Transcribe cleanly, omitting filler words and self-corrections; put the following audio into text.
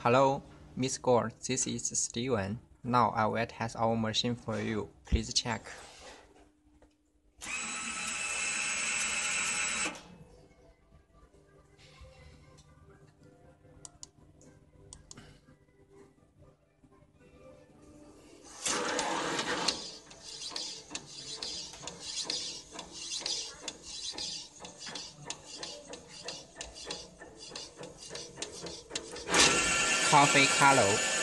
Hello, Miss Gore, this is Steven. Now I will test our machine for you. Please check. Coffee color.